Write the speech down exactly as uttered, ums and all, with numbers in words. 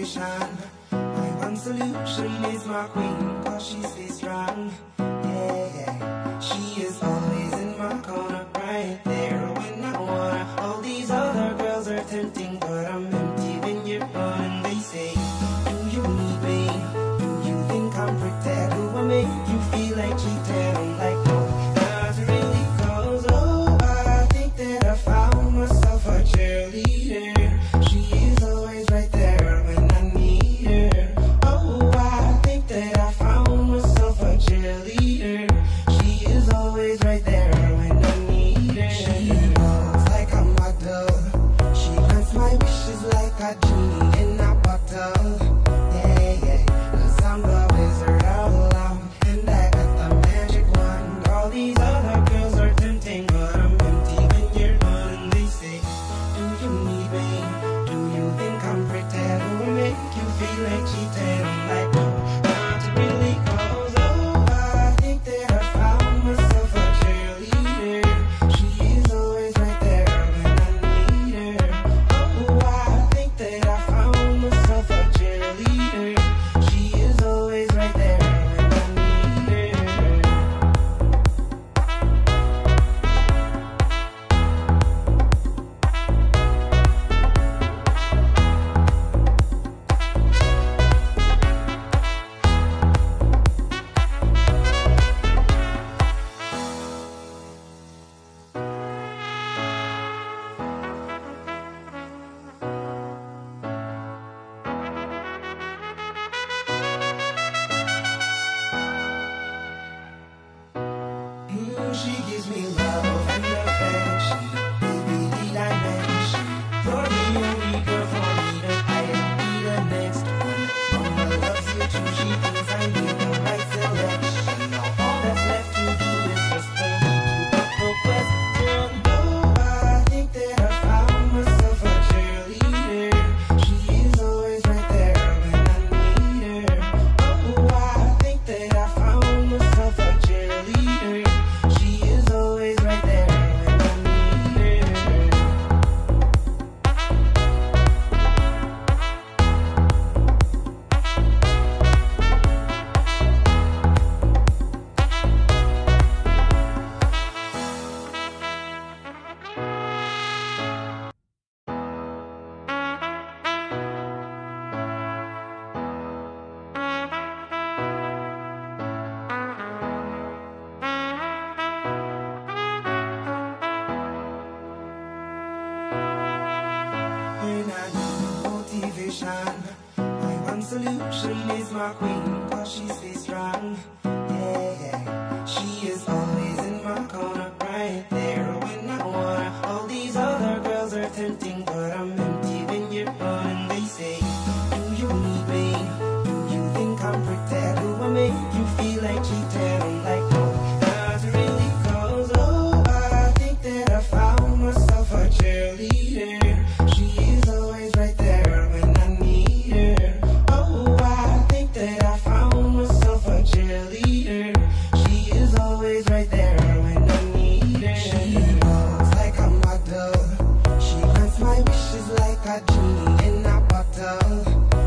motivation. My one solution is my queen, cause she stays strong. Yeah, yeah. She is always in my corner, right there when I want her. All these other girls are tempting, but I'm empty when you're gone. And they say, do you need me? Do you think I'm pretend? Do I make you feel like cheating? I'm like, no, not really, cause oh, I think that I found myself a cheerleader. She is always right there when I need her. Oh, I think that I found myself a cheerleader. She is always right there when I need her. She looks like a model. She grants my wishes like a genie in a bottle. Yeah, yeah, cause I'm the wizard all along, and I got the magic wand. All these other girls are tempting, but I'm empty when you're gone. And they say, do you need me? Do you think I'm pretend? Do I make you feel like cheating? I'm like, no, not really, cause oh, I think that I found myself a cheerleader. She is always right there when I need her. Oh, I think that I found myself a cheerleader. She is always right there when I need her. Mm, she gives me love and affection, baby, need I mention? You're the only girl for me, that I don't be the next one. Mama loves you too, she thinks I need the right selection. Now all that's left to do is just for me to put the question. Oh, I think that I found myself a cheerleader. She is always right there when I need her. Oh, I think that I found myself a cheerleader. She is always right there when I need her. When I need motivation, my one solution is my queen, cause she stays strong. Yeah, yeah. She is always in my corner, right there when I want her. All these other girls are tempting, but I'm empty when you're gone. And they say, do you need me? Do you think I'm pretend? Do I make you feel like cheating? I'm like, no, not really, cause oh, I think that I found myself a cheerleader. She is always right there when I need her. Oh, I think that I found myself a cheerleader. She is always right there when I need her. She looks like a model. She grants my wishes like a genie in a bottle.